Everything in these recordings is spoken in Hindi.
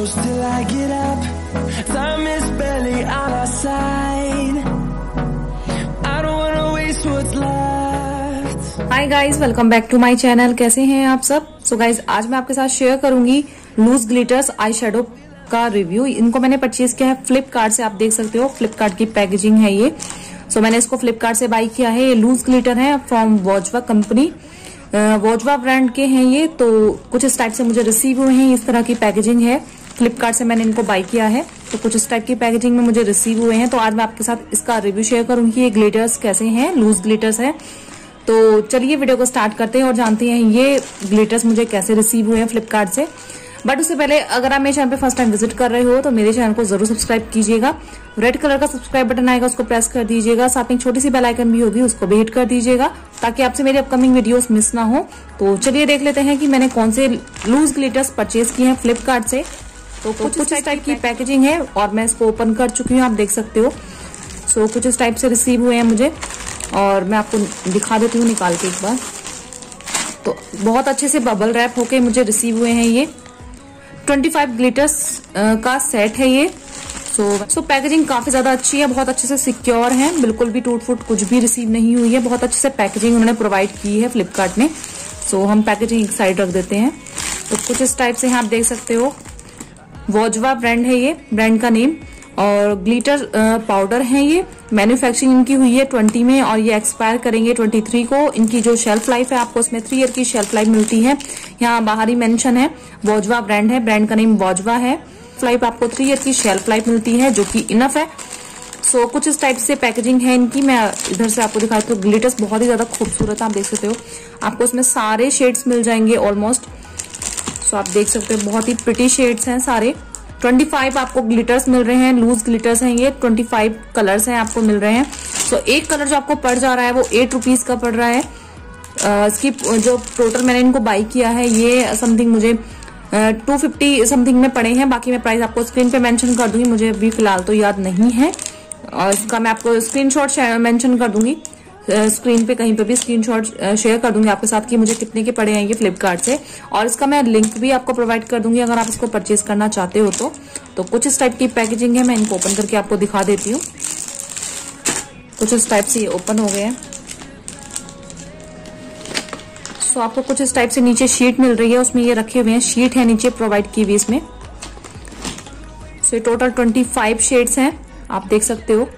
close till I get up. Time is barely on our side. I don't wanna waste what's left. Hi guys, welcome back to my channel. कैसे हैं आप सब? सो गाइज, आज मैं आपके साथ शेयर करूंगी लूज ग्लिटर्स आई शेडो का रिव्यू। इनको मैंने परचेज किया है फ्लिपकार्ट से। आप देख सकते हो फ्लिपकार्ट की पैकेजिंग है ये। सो मैंने इसको फ्लिपकार्ट से बाई किया है। ये लूज ग्लिटर है फ्रॉम वॉजवा कंपनी, वॉजवा ब्रांड के हैं ये। तो कुछ इस टाइप से मुझे रिसीव हुए हैं। इस तरह की पैकेजिंग है। फ्लिपकार्ट से मैंने इनको बाई किया है, तो कुछ इस टाइप की पैकेजिंग में मुझे रिसीव हुए हैं। तो आज मैं आपके साथ इसका रिव्यू शेयर करूंगी। ये ग्लिटर्स कैसे हैं, लूज ग्लिटर्स हैं। तो चलिए वीडियो को स्टार्ट करते हैं और जानते हैं ये ग्लिटर्स मुझे कैसे रिसीव हुए हैं फ्लिपकार्ट से। बट उससे पहले अगर आप मेरे चैनल पे फर्स्ट टाइम विजिट कर रहे हो तो मेरे चैनल को जरूर सब्सक्राइब कीजिएगा। रेड कलर का सब्सक्राइब बटन आएगा, उसको प्रेस कर दीजिएगा। साथ में एक छोटी सी बेल आइकन भी होगी, उसको भी हिट कर दीजिएगा ताकि आपसे मेरी अपकमिंग वीडियोस मिस ना हो। तो चलिए देख लेते हैं कि मैंने कौन से लूज ग्लिटर्स परचेज किए हैं फ्लिपकार्ट से। तो कुछ इस टाइप की पैकेजिंग है और मैं इसको ओपन कर चुकी हूँ, आप देख सकते हो। सो कुछ इस टाइप से रिसीव हुए हैं मुझे और मैं आपको दिखा देती हूँ निकाल के एक बार। तो बहुत अच्छे से बबल रैप होके मुझे रिसीव हुए हैं ये। 25 ग्लिटर्स का सेट है ये। सो पैकेजिंग काफी ज्यादा अच्छी है, बहुत अच्छे से सिक्योर है, बिल्कुल भी टूट फूट कुछ भी रिसीव नहीं हुई है। बहुत अच्छे से पैकेजिंग उन्होंने प्रोवाइड की है फ्लिपकार्ट ने। सो हम पैकेजिंग एक साइड रख देते हैं। तो कुछ इस टाइप से आप देख सकते हो। वॉजवा ब्रांड है ये, ब्रांड का नेम। और ग्लिटर पाउडर है ये। मैन्युफैक्चरिंग इनकी हुई है 20 में और ये एक्सपायर करेंगे 23 को। इनकी जो शेल्फ लाइफ है, आपको इसमें 3 ईयर की शेल्फ लाइफ मिलती है। यहाँ बाहर ही मेंशन है वॉजवा ब्रांड है, ब्रांड का नेम वॉजवा है। लाइफ आपको 3 ईयर की शेल्फ लाइफ मिलती है, जो कि इनफ है। सो कुछ इस टाइप से पैकेजिंग है इनकी। मैं इधर से आपको दिखाती हूँ। ग्लिटर्स बहुत ही ज्यादा खूबसूरत है, आप देख सकते हो। आपको इसमें सारे शेड्स मिल जाएंगे ऑलमोस्ट। सो आप देख सकते हो बहुत ही प्रिटी शेड्स हैं सारे। 25 आपको ग्लिटर्स मिल रहे हैं, लूज ग्लिटर्स हैं ये। 25 कलर्स हैं आपको मिल रहे हैं। सो एक कलर जो आपको पड़ जा रहा है वो 8 रुपीज का पड़ रहा है। इसकी जो टोटल मैंने इनको बाई किया है ये समथिंग मुझे 250 समथिंग में पड़े हैं। बाकी मैं प्राइस आपको स्क्रीन पे मेंशन कर दूंगी, मुझे अभी फिलहाल तो याद नहीं है। और इसका मैं आपको स्क्रीनशॉट मेंशन कर दूंगी, स्क्रीन पे कहीं पे भी स्क्रीनशॉट शेयर कर दूंगी आपके साथ कि मुझे कितने के पड़े हैं ये फ्लिपकार्ट से। और इसका मैं लिंक भी आपको प्रोवाइड कर दूंगी अगर आप इसको परचेज करना चाहते हो तो कुछ इस टाइप की पैकेजिंग है। मैं इनको ओपन करके आपको दिखा देती हूँ। कुछ इस टाइप से ये ओपन हो गए हैं। सो आपको कुछ इस टाइप से नीचे शीट मिल रही है, उसमें ये रखे हुए हैं। शीट है नीचे प्रोवाइड की हुई इसमें। सो टोटल 25 शेड्स हैं, आप देख सकते हो।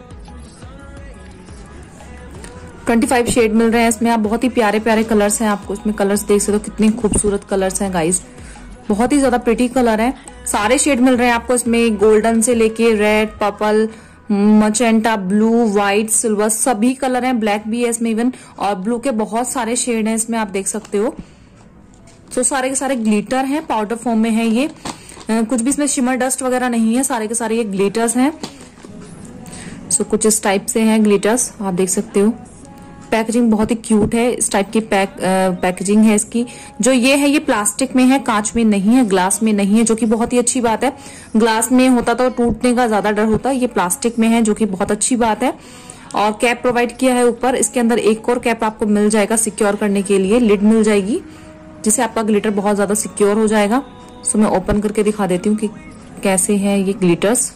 25 शेड मिल रहे हैं इसमें। आप बहुत ही प्यारे प्यारे कलर्स हैं, आपको इसमें कलर्स देख सकते हो कितने खूबसूरत कलर्स हैं गाइस। बहुत ही ज्यादा प्रिटी कलर है। सारे शेड मिल रहे हैं आपको इसमें, गोल्डन से लेके red, purple, magenta, blue, white, silver, सभी कलर हैं। ब्लैक भी है इसमें इवन, और ब्लू के बहुत सारे शेड हैं इसमें, आप देख सकते हो। तो सारे के सारे ग्लिटर हैं, पाउडर फॉर्म में है ये। कुछ भी इसमें शिमर डस्ट वगैरह नहीं है, सारे के सारे ये ग्लिटर्स हैं। सो कुछ इस टाइप से हैं ग्लिटर्स, आप देख सकते हो। पैकेजिंग बहुत ही क्यूट है, इस टाइप की पैकेजिंग है इसकी। जो ये है ये प्लास्टिक में है, कांच में नहीं है, ग्लास में नहीं है, जो कि बहुत ही अच्छी बात है। ग्लास में होता तो टूटने का ज्यादा डर होता, ये प्लास्टिक में है, जो कि बहुत अच्छी बात है। और कैप प्रोवाइड किया है ऊपर। इसके अंदर एक और कैप आपको मिल जाएगा सिक्योर करने के लिए, लिड मिल जाएगी, जिससे आपका ग्लिटर बहुत ज्यादा सिक्योर हो जाएगा। सो मैं ओपन करके दिखा देती हूँ कि कैसे है ये ग्लिटर्स।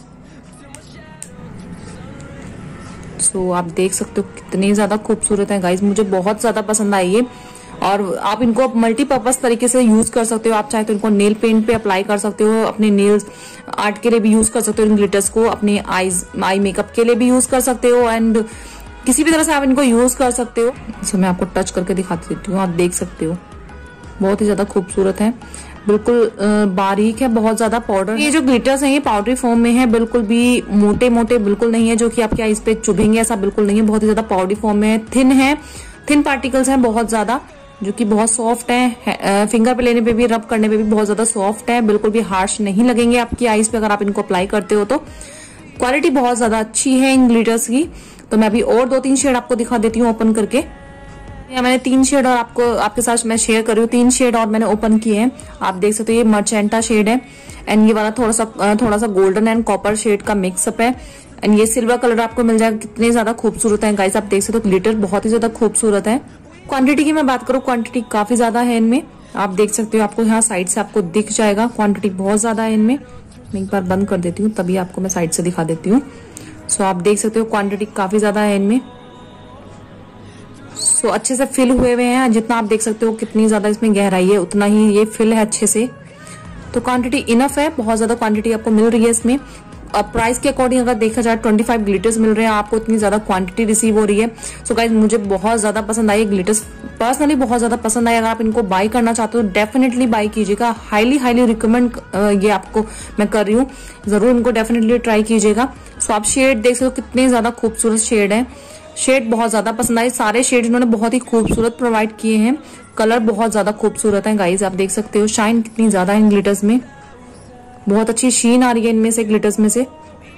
सो आप देख सकते हो कितने ज्यादा खूबसूरत है गाइज, मुझे बहुत ज्यादा पसंद आई है। और आप इनको मल्टीपर्पज तरीके से यूज कर सकते हो। आप चाहे तो इनको नेल पेंट पे अप्लाई कर सकते हो, अपने नेल्स आर्ट के लिए भी यूज कर सकते हो इन ग्लिटर्स को, अपने आई मेकअप के लिए भी यूज कर सकते हो, एंड किसी भी तरह से आप इनको यूज कर सकते हो। सो मैं आपको टच करके दिखा देती हूँ, आप देख सकते हो बहुत ही ज्यादा खूबसूरत है, बिल्कुल बारीक है, बहुत ज्यादा पाउडर। ये जो ग्लिटर्स हैं ये पाउडरी फॉर्म में है, बिल्कुल भी मोटे मोटे बिल्कुल नहीं है जो कि आपके आईज पे चुभेंगे, ऐसा बिल्कुल नहीं है। बहुत ही ज्यादा पाउडरी फॉर्म में है, थिन पार्टिकल्स हैं बहुत ज्यादा, जो कि बहुत सॉफ्ट है। फिंगर पे लेने पे भी, रब करने पे भी बहुत ज्यादा सॉफ्ट है, बिल्कुल भी हार्श नहीं लगेंगे आपकी आईज पे अगर आप इनको अप्लाई करते हो तो। क्वालिटी बहुत ज्यादा अच्छी है इन ग्लिटर्स की। तो मैं अभी और 2-3 शेड आपको दिखा देती हूँ ओपन करके। मैंने 3 शेड और आपके साथ मैं शेयर कर रही हूँ। 3 शेड और मैंने ओपन किए हैं, आप देख सकते हो। ये मर्चेंटा शेड है, एंड ये वाला थोड़ा सा गोल्डन एंड कॉपर शेड का मिक्सअप है, एंड ये सिल्वर कलर आपको मिल जाएगा। कितने ज्यादा खूबसूरत है गाइस, आप देख सकते हो। ग्लिटर बहुत ही ज्यादा खूबसूरत है। क्वांटिटी की मैं बात करूँ, क्वांटिटी काफी ज्यादा है इनमें, आप देख सकते हो। आपको यहाँ साइड से आपको दिख जाएगा, क्वांटिटी बहुत ज्यादा है इनमें। मैं एक बार बंद कर देती हूँ, तभी आपको मैं साइड से दिखा देती हूँ। सो आप देख सकते हो क्वांटिटी काफी ज्यादा है इनमें। सो अच्छे से फिल हुए हैं, जितना आप देख सकते हो कितनी ज्यादा इसमें गहराई है उतना ही ये फिल है अच्छे से। तो क्वांटिटी इनफ है, बहुत ज्यादा क्वांटिटी आपको मिल रही है इसमें। अब प्राइस के अकॉर्डिंग अगर देखा जाए 25 ग्लिटर्स मिल रहे हैं आपको, इतनी ज्यादा क्वांटिटी रिसीव हो रही है। सो गाइस मुझे बहुत ज्यादा पसंद आई ग्लिटर्स, पर्सनली बहुत ज्यादा पसंद आई। अगर आप इनको बाय करना चाहते हो डेफिनेटली बाय कीजिएगा, हाईली रिकमेंड ये आपको मैं कर रही हूँ, जरूर इनको डेफिनेटली ट्राई कीजिएगा। सो आप शेड देख सकते हो कितने ज्यादा खूबसूरत शेड है, शेड बहुत ज्यादा पसंद आए। सारे शेड इन्होंने बहुत ही खूबसूरत प्रोवाइड किए हैं, कलर बहुत ज्यादा खूबसूरत है गाइज, आप देख सकते हो। शाइन कितनी ज्यादा है इन ग्लिटर्स में, बहुत अच्छी शीन आ रही है इनमें से, ग्लिटर्स में से।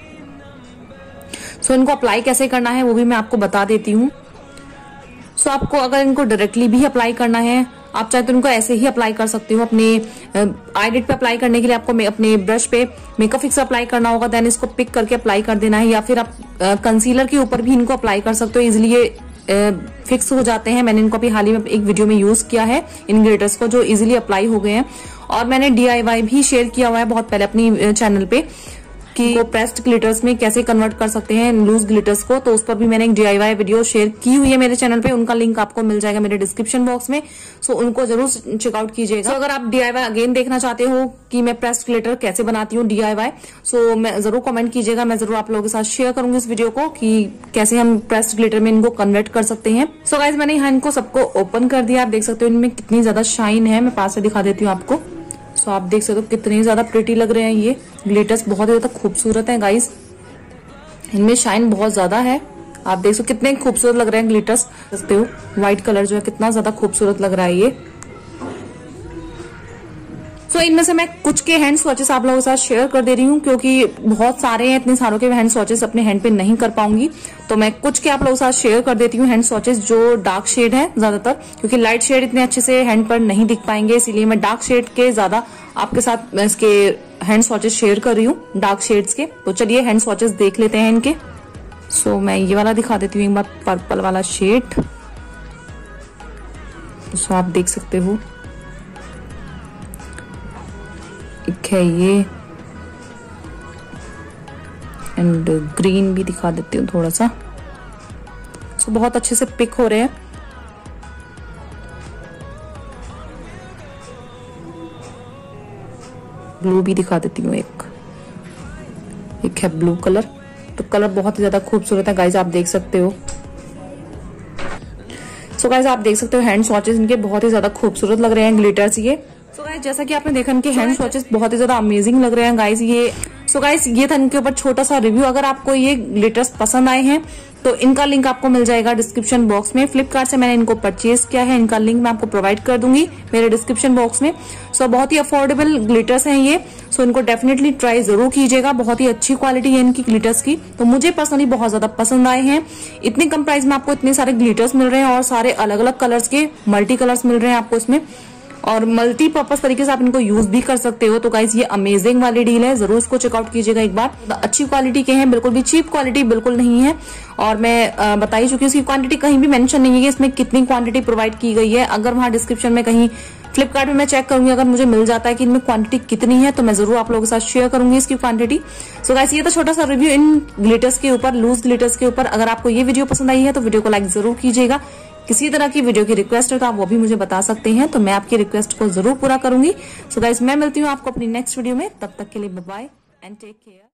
सो इनको अप्लाई कैसे करना है वो भी मैं आपको बता देती हूँ। सो आपको अगर इनको डायरेक्टली भी अप्लाई करना है, आप चाहे तो इनको ऐसे ही अप्लाई कर सकते हो। अपने आईलिड पे अप्लाई करने के लिए आपको अपने ब्रश पे मेकअप फिक्सर अप्लाई करना होगा, देन इसको पिक करके अप्लाई कर देना है, या फिर आप कंसीलर के ऊपर भी इनको अप्लाई कर सकते हो, इजिली ये फिक्स हो जाते हैं। मैंने इनको अभी हाल ही में एक वीडियो में यूज किया है इन ग्लिटर्स को, जो इजिली अप्लाई हो गए हैं। और मैंने DIY भी शेयर किया हुआ है बहुत पहले अपनी चैनल पे कि वो प्रेस्ड ग्लिटर्स में कैसे कन्वर्ट कर सकते हैं लूज ग्लिटर्स को, तो उस पर भी मैंने एक DIY वीडियो शेयर की हुई है मेरे चैनल पे, उनका लिंक आपको मिल जाएगा मेरे डिस्क्रिप्शन बॉक्स में। सो उनको जरूर चेकआउट कीजिएगा। सो अगर आप DIY अगेन देखना चाहते हो कि मैं प्रेस्ड ग्लिटर कैसे बनाती हूँ DIY, सो मैं जरूर कमेंट कीजिएगा, मैं जरूर आप लोगों के साथ शेयर करूंगी इस वीडियो को कि कैसे हम प्रेस्ड ग्लिटर में इनको कन्वर्ट कर सकते हैं। सो गाइज मैंने यहाँ इनको सबको ओपन कर दिया, आप देख सकते हो इनमें कितनी ज्यादा शाइन है, मैं पास से दिखा देती हूँ आपको। सो आप देख सकते हो कितने ज्यादा प्रिटी लग रहे हैं ये ग्लिटर्स, बहुत ज्यादा खूबसूरत हैं गाइस, इनमें शाइन बहुत ज्यादा है। आप देख सकते हो कितने खूबसूरत लग रहे हैं ग्लिटर्स, देखते हो व्हाइट कलर जो है कितना ज्यादा खूबसूरत लग रहा है ये। सो इनमें से मैं कुछ के हैंड स्वॉचेस आप लोगों के साथ शेयर कर दे रही हूँ, क्योंकि बहुत सारे हैं, इतने सारों के हैंड स्वॉचेस अपने हैंड पे नहीं कर पाऊंगी, तो मैं कुछ के आप लोगों के साथ शेयर कर देती हूँ हैंड स्वॉचेस जो डार्क शेड है ज्यादातर, क्योंकि लाइट शेड इतने अच्छे से हैंड पर नहीं दिख पाएंगे, इसीलिए मैं डार्क शेड के ज्यादा आपके साथ इसके हैंड स्वॉचेस शेयर कर रही हूँ, डार्क शेड्स के। तो चलिए हैंड स्वॉचेस देख लेते हैं इनके। सो मैं ये वाला दिखा देती हूँ एक बार, पर्पल वाला शेड। सो आप देख सकते हो एक है ये, एंड ग्रीन भी दिखा देती हूँ थोड़ा सा। सो बहुत अच्छे से पिक हो रहे हैं। ब्लू भी दिखा देती हूँ, एक है ब्लू कलर, तो कलर बहुत ही ज्यादा खूबसूरत है गाइज, आप देख सकते हो। सो गाइज आप देख सकते हो हैंड स्वॉचेस इनके बहुत ही ज्यादा खूबसूरत लग रहे हैं ग्लिटर्स ये। सो गाइज जैसा कि आपने देखा इनके हैंड स्वॉचेस बहुत ही ज्यादा अमेजिंग लग रहे हैं गाइज ये। सो गाइज ये था इनके ऊपर छोटा सा रिव्यू। अगर आपको ये ग्लिटर्स पसंद आए हैं तो इनका लिंक आपको मिल जाएगा डिस्क्रिप्शन बॉक्स में। फ्लिपकार्ट से मैंने इनको परचेज किया है, इनका लिंक मैं आपको प्रोवाइड कर दूंगी मेरे डिस्क्रिप्शन बॉक्स में। सो बहुत ही अफोर्डेबल ग्लिटर्स हैं ये, सो इनको डेफिनेटली ट्राई जरूर कीजिएगा, बहुत ही अच्छी क्वालिटी है इनकी ग्लिटर्स की, तो मुझे पर्सनली बहुत ज्यादा पसंद आए हैं। इतनी कम प्राइस में आपको इतने सारे ग्लिटर्स मिल रहे हैं और सारे अलग अलग कलर्स के मल्टी कलर्स मिल रहे हैं आपको इसमें, और मल्टीपर्पज तरीके से आप इनको यूज भी कर सकते हो। तो गाइस ये अमेजिंग वाली डील है, जरूर इसको चेकआउट कीजिएगा एक बार। अच्छी क्वालिटी के हैं, बिल्कुल भी चीप क्वालिटी बिल्कुल नहीं है, और मैं बता ही चुकी हूँ इसकी क्वांटिटी कहीं भी मेंशन नहीं है कि इसमें कितनी क्वांटिटी प्रोवाइड की गई है। अगर वहां डिस्क्रिप्शन में कहीं फ्लिपकार्ट में मैं चेक करूंगी, अगर मुझे मिल जाता है कि इनमें क्वांटिटी कितनी है तो मैं जरूर आप लोगों के साथ शेयर करूंगी इसकी क्वांटिटी। सो गाइस ये तो छोटा सा रिव्यू इन ग्लिटर्स के ऊपर, लूज ग्लिटर्स के ऊपर। अगर आपको ये वीडियो पसंद आई है तो वीडियो को लाइक जरूर कीजिएगा। किसी तरह की वीडियो की रिक्वेस्ट है तो आप वो भी मुझे बता सकते हैं, तो मैं आपकी रिक्वेस्ट को जरूर पूरा करूंगी। सो गाइस मैं मिलती हूँ आपको अपनी नेक्स्ट वीडियो में, तब तक के लिए bye bye and take care.